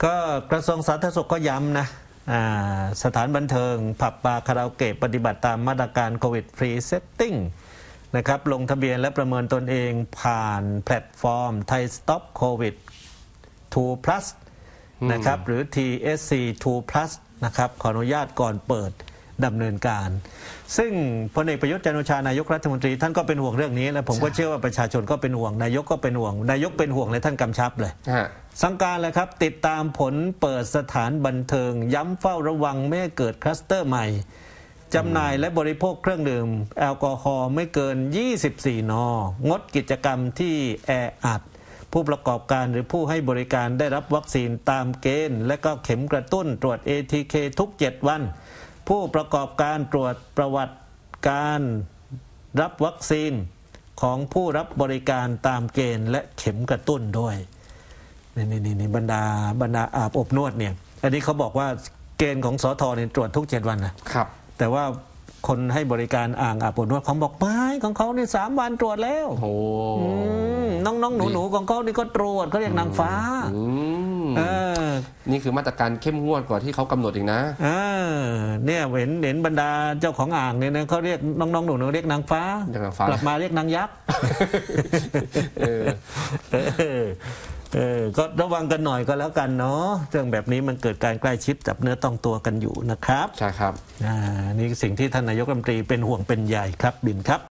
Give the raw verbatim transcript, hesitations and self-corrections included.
ก็กระทรวงสาธารณสุขก็ย้ำนะสถานบันเทิงผับบาร์คาราโอเกะปฏิบัติตามมาตรการโควิดฟรีเซตติ้งนะครับลงทะเบียนและประเมินตนเองผ่านแพลตฟอร์มไทยสต็อปโควิดทู plus นะครับหรือ ที เอส ซี ทู plus นะครับขออนุญาตก่อนเปิดดำเนินการซึ่งพลเอกประยุทธ์จันทร์โอชานายกรัฐมนตรีท่านก็เป็นห่วงเรื่องนี้และผมก็เชื่อว่าประชาชนก็เป็นห่วงนายกก็เป็นห่วงนายกเป็นห่วงเลยท่านกำชับเลยสั่งการเลยครับติดตามผลเปิดสถานบันเทิงย้ำเฝ้าระวังไม่ให้เกิดคลัสเตอร์ใหม่จำหน่ายและบริโภคเครื่องดื่มแอลกอฮอล์ไม่เกินยี่สิบสี่ นงดกิจกรรมที่แออัดผู้ประกอบการหรือผู้ให้บริการได้รับวัคซีนตามเกณฑ์และก็เข็มกระตุ้นตรวจ เอ ที เค ทุกเจ็ดวันผู้ประกอบการตรวจประวัติการรับวัคซีนของผู้รับบริการตามเกณฑ์และเข็มกระตุ้นด้วยนี่นี่นี่บรรดาบรรดาอาบอบนวดเนี่ยอันนี้เขาบอกว่าเกณฑ์ของสทเนี่ยตรวจทุกเจ็ดวันนะครับแต่ว่าคนให้บริการอ่างอาบอบนวดเขาบอกไม่ของเขาเนี่ยสามวันตรวจแล้วโอ้น้องน้องหนูหนูของเขานี่ก็ตรวจเขาเรียกนางฟ้าเออนี่คือมาตรการเข้มงวดกว่าที่เขากำหนดอีกนะเออเนี่ยเห็นเห็นบรรดาเจ้าของอ่างเนี่ยนะเขาเรียกน้องน้องหนูหนูเรียกนางฟ้ากลับมาเรียกนางยักษ์เออเออก็ระวังกันหน่อยก็แล้วกันเนาะเรื่องแบบนี้มันเกิดการใกล้ชิดจับเนื้อต้องตัวกันอยู่นะครับใช่ครับอ่านี่สิ่งที่ท่านนายกรัฐมนตรีเป็นห่วงเป็นใยครับบินครับ